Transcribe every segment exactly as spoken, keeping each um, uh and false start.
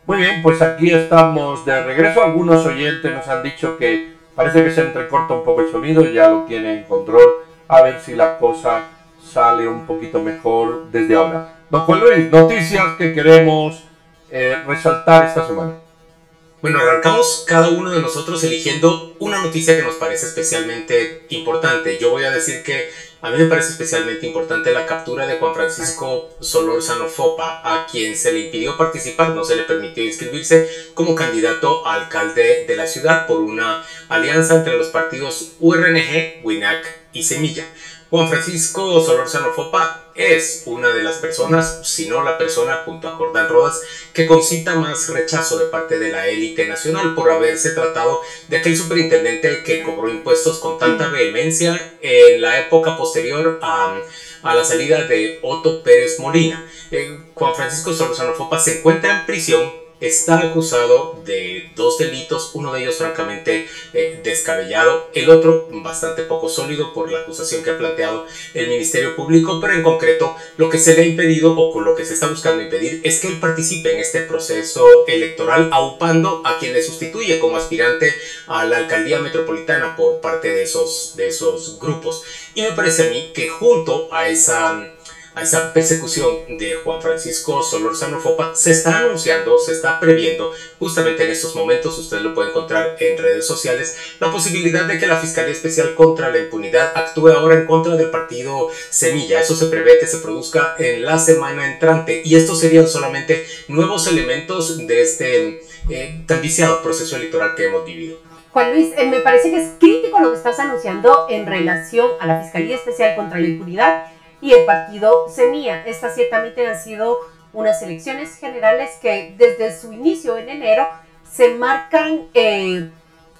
Muy bien, pues aquí estamos de regreso. Algunos oyentes nos han dicho que parece que se entrecorta un poco el sonido, ya lo tienen en control. A ver si la cosa sale un poquito mejor desde ahora. Don Juan Luis, noticias que queremos eh, resaltar esta semana. Bueno, arrancamos cada uno de nosotros eligiendo una noticia que nos parece especialmente importante. Yo voy a decir que a mí me parece especialmente importante la captura de Juan Francisco Solórzano Fopa, a quien se le impidió participar, no se le permitió inscribirse como candidato a alcalde de la ciudad por una alianza entre los partidos U R N G, WINAC y Semilla. Juan Francisco Solórzano Fopa es una de las personas, si no la persona junto a Jordán Rodas, que concita más rechazo de parte de la élite nacional por haberse tratado de aquel superintendente que cobró impuestos con tanta vehemencia en la época posterior a, a la salida de Otto Pérez Molina. Eh, Juan Francisco Solórzano Fopa se encuentra en prisión. Está acusado de dos delitos, uno de ellos francamente eh, descabellado, el otro bastante poco sólido por la acusación que ha planteado el Ministerio Público, pero en concreto lo que se le ha impedido o con lo que se está buscando impedir es que él participe en este proceso electoral, aupando a quien le sustituye como aspirante a la alcaldía metropolitana por parte de esos, de esos grupos. Y me parece a mí que junto a esa... a esa persecución de Juan Francisco Solórzano Fopa se está anunciando, se está previendo justamente en estos momentos, usted lo puede encontrar en redes sociales, la posibilidad de que la Fiscalía Especial contra la Impunidad actúe ahora en contra del partido Semilla. Eso se prevé que se produzca en la semana entrante y estos serían solamente nuevos elementos de este eh, tan viciado proceso electoral que hemos vivido. Juan Luis, eh, me parece que es crítico lo que estás anunciando en relación a la Fiscalía Especial contra la Impunidad y el partido Semilla. Estas ciertamente han sido unas elecciones generales que desde su inicio en enero se marcan, eh,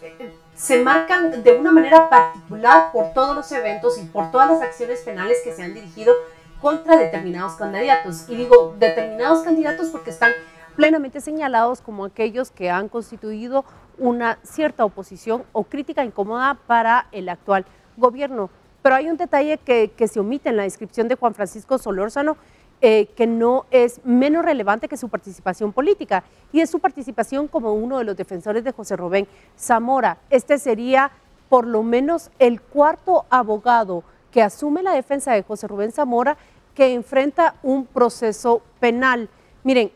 se marcan de una manera particular por todos los eventos y por todas las acciones penales que se han dirigido contra determinados candidatos. Y digo determinados candidatos porque están plenamente señalados como aquellos que han constituido una cierta oposición o crítica incómoda para el actual gobierno. Pero hay un detalle que, que se omite en la descripción de Juan Francisco Solórzano, eh, que no es menos relevante que su participación política, y es su participación como uno de los defensores de José Rubén Zamora. Este sería por lo menos el cuarto abogado que asume la defensa de José Rubén Zamora que enfrenta un proceso penal. Miren,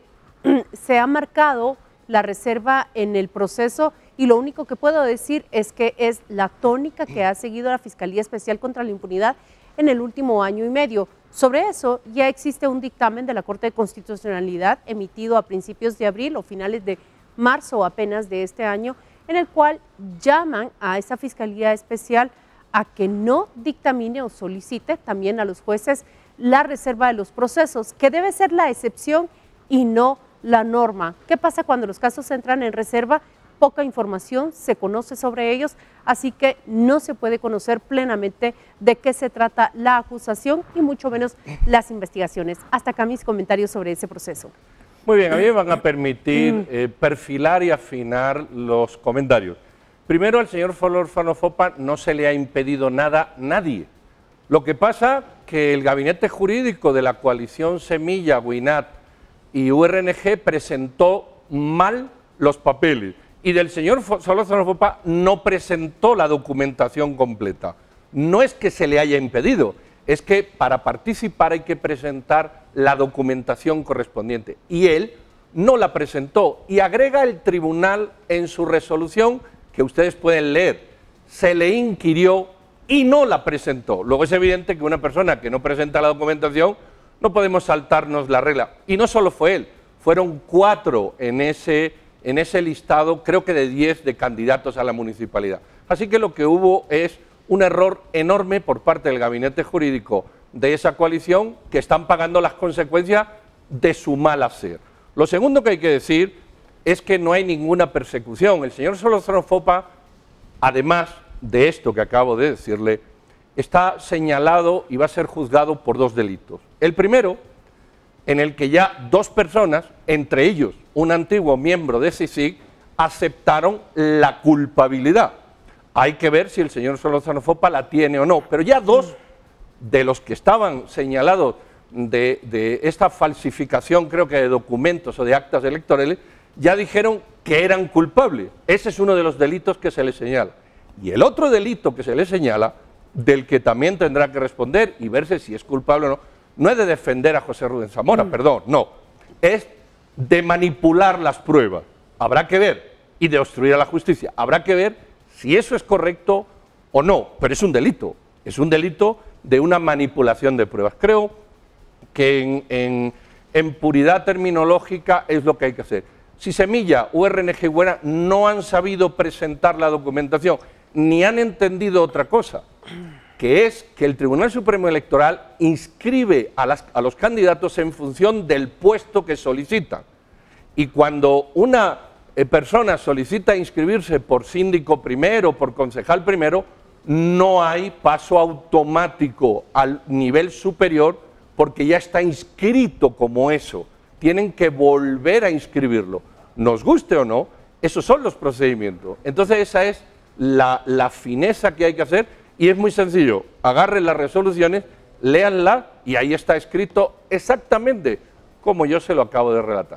se ha marcado la reserva en el proceso y lo único que puedo decir es que es la tónica que ha seguido la Fiscalía Especial contra la Impunidad en el último año y medio. Sobre eso ya existe un dictamen de la Corte de Constitucionalidad emitido a principios de abril o finales de marzo apenas de este año, en el cual llaman a esa Fiscalía Especial a que no dictamine o solicite también a los jueces la reserva de los procesos, que debe ser la excepción y no la norma. ¿Qué pasa cuando los casos entran en reserva? Poca información se conoce sobre ellos, así que no se puede conocer plenamente de qué se trata la acusación y mucho menos las investigaciones. Hasta acá mis comentarios sobre ese proceso. Muy bien, a mí me van a permitir eh, perfilar y afinar los comentarios. Primero, al señor Solórzano Fopa no se le ha impedido nada nadie. Lo que pasa que el gabinete jurídico de la coalición Semilla, WINAT y U R N G presentó mal los papeles y del señor Solórzano Fopa no presentó la documentación completa. No es que se le haya impedido, es que para participar hay que presentar la documentación correspondiente y él no la presentó y agrega el tribunal en su resolución, que ustedes pueden leer, se le inquirió y no la presentó. Luego es evidente que una persona que no presenta la documentación no podemos saltarnos la regla. Y no solo fue él, fueron cuatro en ese, en ese listado, creo que de diez de candidatos a la municipalidad. Así que lo que hubo es un error enorme por parte del gabinete jurídico de esa coalición, que están pagando las consecuencias de su mal hacer. Lo segundo que hay que decir es que no hay ninguna persecución. El señor Solórzano Fopa, además de esto que acabo de decirle, está señalado y va a ser juzgado por dos delitos. El primero, en el que ya dos personas, entre ellos un antiguo miembro de CICIG, aceptaron la culpabilidad. Hay que ver si el señor Solórzano Fopa la tiene o no, pero ya dos de los que estaban señalados de, de esta falsificación, creo que de documentos o de actas electorales, ya dijeron que eran culpables. Ese es uno de los delitos que se les señala. Y el otro delito que se les señala, del que también tendrá que responder y verse si es culpable o no, no es de defender a José Rubén Zamora, mm. perdón, no, es de manipular las pruebas. Habrá que ver, y de obstruir a la justicia, habrá que ver si eso es correcto o no, pero es un delito, es un delito de una manipulación de pruebas. Creo que en, en, en puridad terminológica es lo que hay que hacer. Si Semilla o R N G Buena no han sabido presentar la documentación, ni han entendido otra cosa, que es que el Tribunal Supremo Electoral inscribe a, las, a los candidatos en función del puesto que solicitan. Y cuando una eh, persona solicita inscribirse por síndico primero, por concejal primero, no hay paso automático al nivel superior porque ya está inscrito como eso. Tienen que volver a inscribirlo. Nos guste o no, esos son los procedimientos. Entonces esa es la, la fineza que hay que hacer y es muy sencillo. Agarren las resoluciones, léanlas y ahí está escrito exactamente como yo se lo acabo de relatar.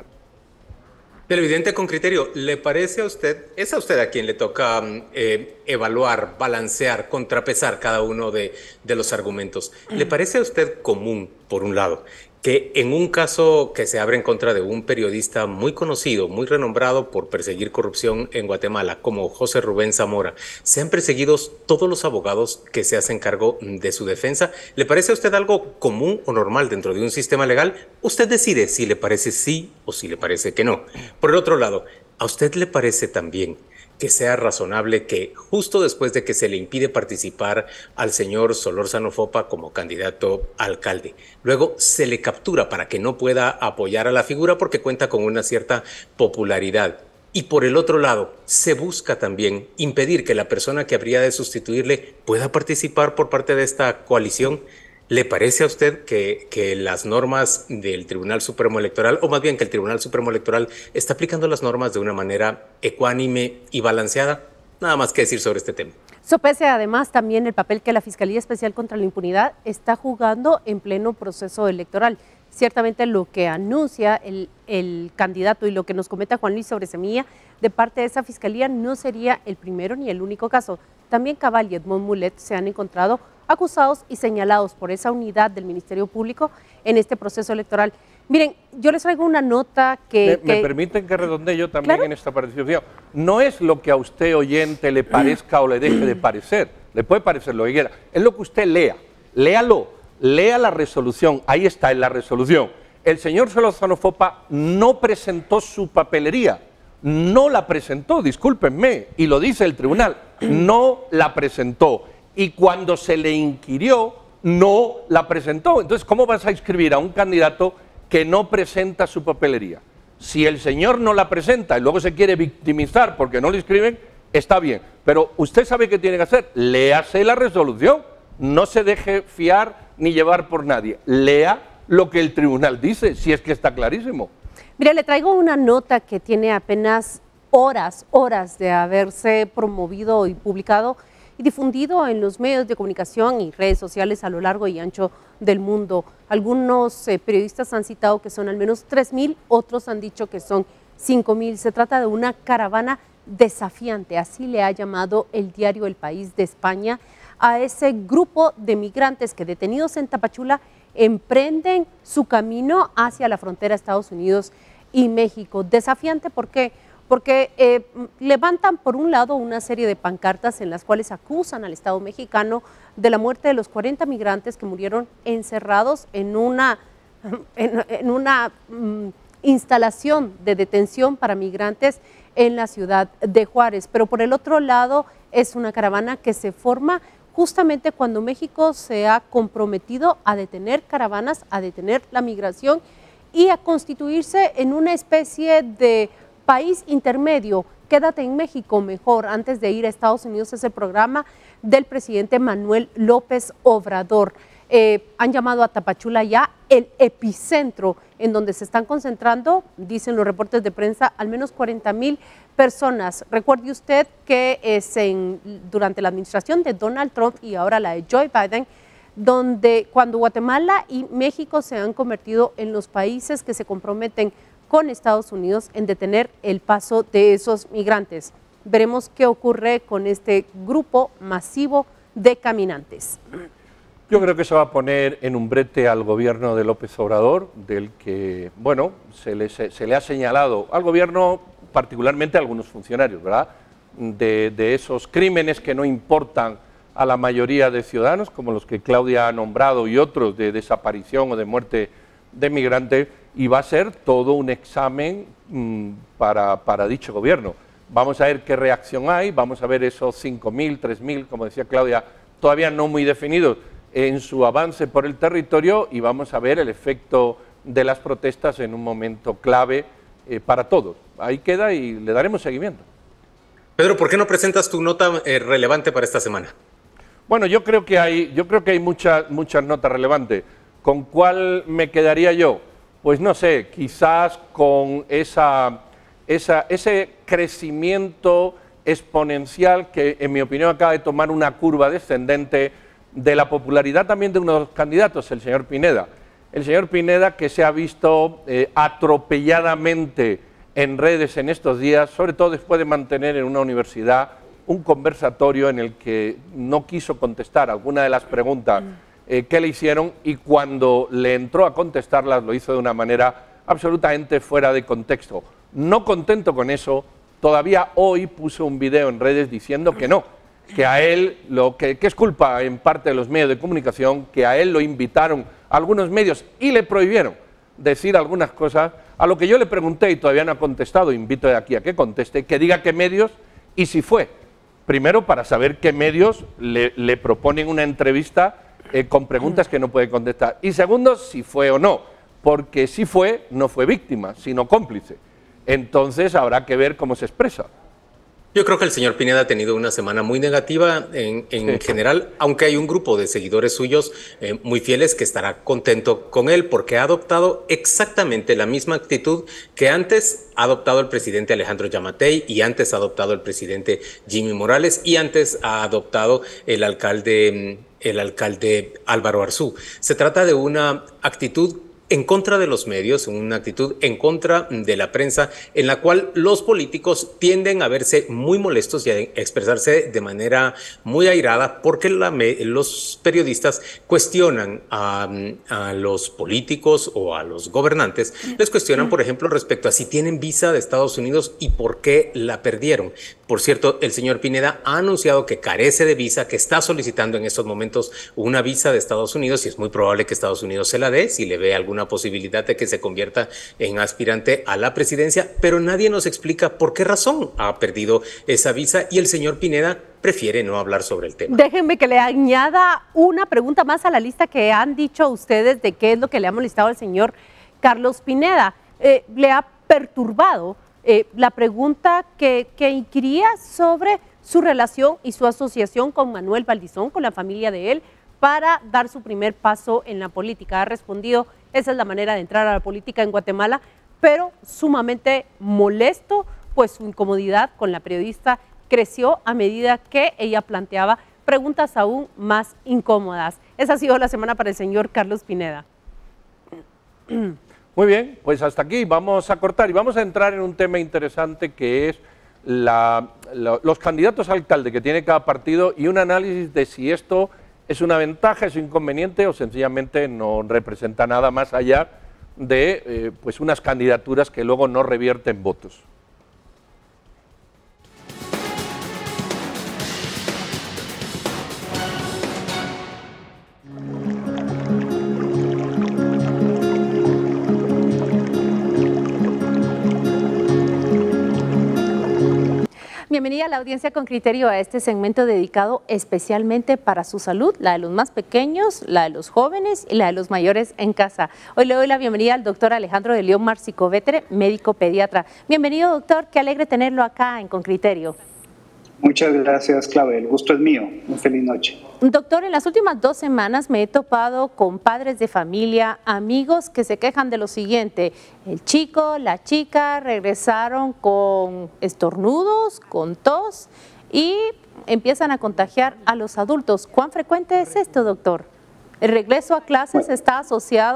Televidente con criterio, ¿le parece a usted, es a usted a quien le toca eh, evaluar, balancear, contrapesar cada uno de, de los argumentos? ¿Le parece a usted común, por un lado, que en un caso que se abre en contra de un periodista muy conocido, muy renombrado por perseguir corrupción en Guatemala, como José Rubén Zamora, sean perseguidos todos los abogados que se hacen cargo de su defensa? ¿Le parece a usted algo común o normal dentro de un sistema legal? Usted decide si le parece sí o si le parece que no. Por el otro lado, ¿a usted le parece también que sea razonable que justo después de que se le impide participar al señor Solórzano Fopa como candidato a alcalde, luego se le captura para que no pueda apoyar a la figura porque cuenta con una cierta popularidad? Y por el otro lado, se busca también impedir que la persona que habría de sustituirle pueda participar por parte de esta coalición. ¿Le parece a usted que, que las normas del Tribunal Supremo Electoral, o más bien que el Tribunal Supremo Electoral está aplicando las normas de una manera ecuánime y balanceada? Nada más que decir sobre este tema. Sopese además también el papel que la Fiscalía Especial contra la Impunidad está jugando en pleno proceso electoral. Ciertamente lo que anuncia el, el candidato y lo que nos comenta Juan Luis sobre Semilla de parte de esa Fiscalía no sería el primero ni el único caso. También Cabal y Edmond Mulet se han encontrado acusados y señalados por esa unidad del Ministerio Público en este proceso electoral. Miren, yo les traigo una nota que... ¿Me, que... me permiten que redondee yo también ¿Claro? en esta participación? No es lo que a usted oyente le parezca o le deje de parecer, le puede parecer lo que quiera, es lo que usted lea, léalo, lea la resolución, ahí está en la resolución. El señor Solórzano Fopa no presentó su papelería, no la presentó, discúlpenme, y lo dice el tribunal, no la presentó. Y cuando se le inquirió, no la presentó. Entonces, ¿cómo vas a inscribir a un candidato que no presenta su papelería? Si el señor no la presenta y luego se quiere victimizar porque no le inscriben, está bien. Pero usted sabe qué tiene que hacer. Léase la resolución. No se deje fiar ni llevar por nadie. Lea lo que el tribunal dice, si es que está clarísimo. Mire, le traigo una nota que tiene apenas horas, horas de haberse promovido y publicado y difundido en los medios de comunicación y redes sociales a lo largo y ancho del mundo. Algunos eh, periodistas han citado que son al menos tres mil, otros han dicho que son cinco mil. Se trata de una caravana desafiante, así le ha llamado el diario El País de España, a ese grupo de migrantes que detenidos en Tapachula emprenden su camino hacia la frontera Estados Unidos y México. Desafiante, ¿por qué? Porque eh, levantan por un lado una serie de pancartas en las cuales acusan al Estado mexicano de la muerte de los cuarenta migrantes que murieron encerrados en una, en, en una um, instalación de detención para migrantes en la ciudad de Juárez. Pero por el otro lado es una caravana que se forma justamente cuando México se ha comprometido a detener caravanas, a detener la migración y a constituirse en una especie de país intermedio. Quédate en México mejor antes de ir a Estados Unidos. Es el programa del presidente Manuel López Obrador. Eh, han llamado a Tapachula ya el epicentro en donde se están concentrando, dicen los reportes de prensa, al menos cuarenta mil personas. Recuerde usted que es en, durante la administración de Donald Trump y ahora la de Joe Biden, donde cuando Guatemala y México se han convertido en los países que se comprometen con Estados Unidos en detener el paso de esos migrantes. Veremos qué ocurre con este grupo masivo de caminantes. Yo creo que se va a poner en un brete al gobierno de López Obrador, del que, bueno, se le, se, se le ha señalado al gobierno, particularmente a algunos funcionarios, ¿verdad?, de, de esos crímenes que no importan a la mayoría de ciudadanos, como los que Claudia ha nombrado y otros de desaparición o de muerte de migrantes, y va a ser todo un examen mmm, para, para dicho gobierno. Vamos a ver qué reacción hay, vamos a ver esos cinco mil, tres mil, como decía Claudia, todavía no muy definidos en su avance por el territorio, y vamos a ver el efecto de las protestas en un momento clave eh, para todos. Ahí queda y le daremos seguimiento. Pedro, ¿por qué no presentas tu nota eh, relevante para esta semana? Bueno, yo creo que hay, yo creo que hay muchas, muchas notas relevantes. ¿Con cuál me quedaría yo? Pues no sé, quizás con esa, esa, ese crecimiento exponencial que, en mi opinión, acaba de tomar una curva descendente de la popularidad también de uno de los candidatos, el señor Pineda. El señor Pineda, que se ha visto eh, atropelladamente en redes en estos días, sobre todo después de mantener en una universidad un conversatorio en el que no quiso contestar alguna de las preguntas eh, que le hicieron, y cuando le entró a contestarlas lo hizo de una manera absolutamente fuera de contexto. No contento con eso, todavía hoy puso un video en redes diciendo que no, que a él, lo que, que es culpa en parte de los medios de comunicación, que a él lo invitaron algunos medios y le prohibieron decir algunas cosas, a lo que yo le pregunté y todavía no ha contestado, invito de aquí a que conteste, que diga qué medios y si fue. Primero, para saber qué medios le, le proponen una entrevista eh, con preguntas que no puede contestar. Y segundo, si fue o no, porque si fue, no fue víctima, sino cómplice. Entonces habrá que ver cómo se expresa. Yo creo que el señor Pineda ha tenido una semana muy negativa en, en sí. general, aunque hay un grupo de seguidores suyos eh, muy fieles que estará contento con él porque ha adoptado exactamente la misma actitud que antes ha adoptado el presidente Alejandro Yamatei, y antes ha adoptado el presidente Jimmy Morales, y antes ha adoptado el alcalde, el alcalde Álvaro Arzú. Se trata de una actitud en contra de los medios, una actitud en contra de la prensa, en la cual los políticos tienden a verse muy molestos y a expresarse de manera muy airada porque la, los periodistas cuestionan a, a los políticos o a los gobernantes, les cuestionan, por ejemplo, respecto a si tienen visa de Estados Unidos y por qué la perdieron. Por cierto, el señor Pineda ha anunciado que carece de visa, que está solicitando en estos momentos una visa de Estados Unidos, y es muy probable que Estados Unidos se la dé si le ve alguna posibilidad de que se convierta en aspirante a la presidencia, pero nadie nos explica por qué razón ha perdido esa visa, y el señor Pineda prefiere no hablar sobre el tema. Déjenme que le añada una pregunta más a la lista que han dicho ustedes de qué es lo que le ha molestado al señor Carlos Pineda. Eh, ¿Le ha perturbado eh, la pregunta que, que inquiría sobre su relación y su asociación con Manuel Valdizón, con la familia de él, para dar su primer paso en la política? Ha respondido: esa es la manera de entrar a la política en Guatemala, pero sumamente molesto, pues su incomodidad con la periodista creció a medida que ella planteaba preguntas aún más incómodas. Esa ha sido la semana para el señor Carlos Pineda. Muy bien, pues hasta aquí vamos a cortar y vamos a entrar en un tema interesante que es la, la, los candidatos a alcalde que tiene cada partido, y un análisis de si esto es una ventaja, es un inconveniente o sencillamente no representa nada más allá de eh, pues unas candidaturas que luego no revierten votos. Bienvenida a la audiencia con criterio a este segmento dedicado especialmente para su salud, la de los más pequeños, la de los jóvenes y la de los mayores en casa. Hoy le doy la bienvenida al doctor Alejandro de León Marsicovetere, médico pediatra. Bienvenido, doctor, qué alegre tenerlo acá en Con Criterio. Muchas gracias, Claudia, el gusto es mío. Una feliz noche. Doctor, en las últimas dos semanas me he topado con padres de familia, amigos que se quejan de lo siguiente: el chico, la chica regresaron con estornudos, con tos, y empiezan a contagiar a los adultos. ¿Cuán frecuente es esto, doctor? ¿El regreso a clases bueno. está asociado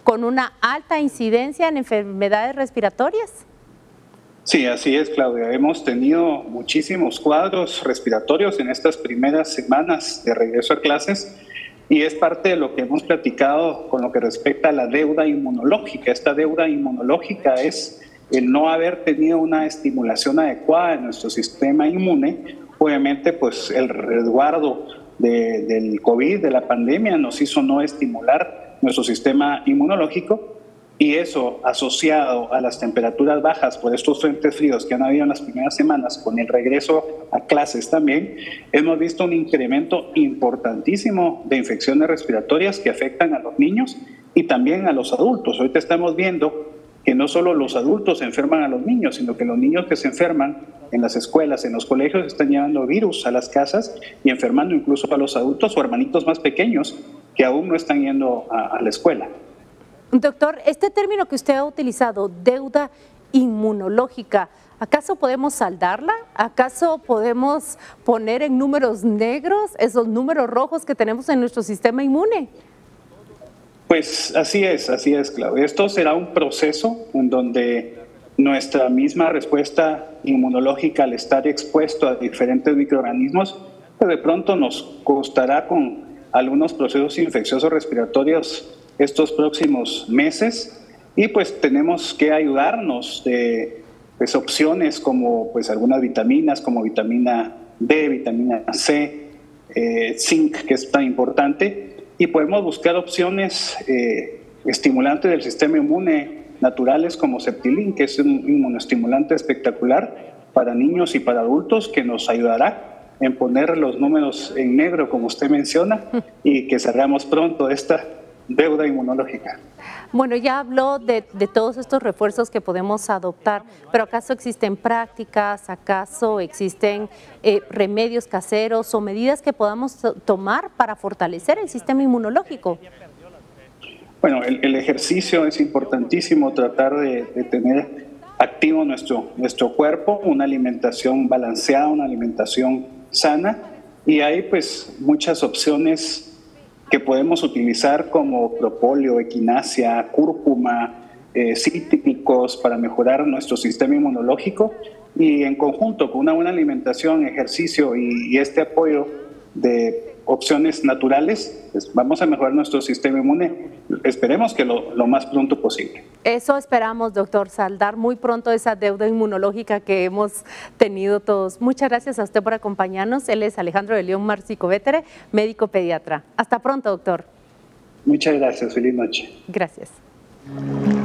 con una alta incidencia en enfermedades respiratorias. Sí, así es, Claudia. Hemos tenido muchísimos cuadros respiratorios en estas primeras semanas de regreso a clases y es parte de lo que hemos platicado con lo que respecta a la deuda inmunológica. Esta deuda inmunológica es el no haber tenido una estimulación adecuada en nuestro sistema inmune. Obviamente, pues el resguardo de, del COVID, de la pandemia, nos hizo no estimular nuestro sistema inmunológico. Y eso, asociado a las temperaturas bajas por estos frentes fríos que han habido en las primeras semanas, con el regreso a clases también, hemos visto un incremento importantísimo de infecciones respiratorias que afectan a los niños y también a los adultos. Ahorita estamos viendo que no solo los adultos enferman a los niños, sino que los niños que se enferman en las escuelas, en los colegios, están llevando virus a las casas y enfermando incluso a los adultos o hermanitos más pequeños que aún no están yendo a, a la escuela. Doctor, este término que usted ha utilizado, deuda inmunológica, ¿acaso podemos saldarla? ¿Acaso podemos poner en números negros esos números rojos que tenemos en nuestro sistema inmune? Pues así es, así es, Claudia. Esto será un proceso en donde nuestra misma respuesta inmunológica al estar expuesto a diferentes microorganismos, pues de pronto nos costará con algunos procesos infecciosos respiratorios estos próximos meses y pues tenemos que ayudarnos de pues, opciones como pues algunas vitaminas como vitamina D, vitamina C, eh, zinc, que es tan importante, y podemos buscar opciones eh, estimulantes del sistema inmune naturales como Septilin, que es un inmunoestimulante espectacular para niños y para adultos que nos ayudará en poner los números en negro como usted menciona y que cerramos pronto esta deuda inmunológica. Bueno, ya habló de, de todos estos refuerzos que podemos adoptar, pero ¿acaso existen prácticas, acaso existen eh, remedios caseros o medidas que podamos tomar para fortalecer el sistema inmunológico? Bueno, el, el ejercicio es importantísimo, tratar de, de tener activo nuestro, nuestro cuerpo, una alimentación balanceada, una alimentación sana, y hay pues muchas opciones que podemos utilizar como propóleo, equinacia, cúrcuma, eh, cítricos para mejorar nuestro sistema inmunológico, y en conjunto con una buena alimentación, ejercicio y, y este apoyo de opciones naturales, pues vamos a mejorar nuestro sistema inmune, esperemos que lo, lo más pronto posible. Eso esperamos, doctor, saldar muy pronto esa deuda inmunológica que hemos tenido todos. Muchas gracias a usted por acompañarnos. Él es Alejandro de León Marsico-Vetere, médico pediatra. Hasta pronto, doctor. Muchas gracias. Feliz noche. Gracias.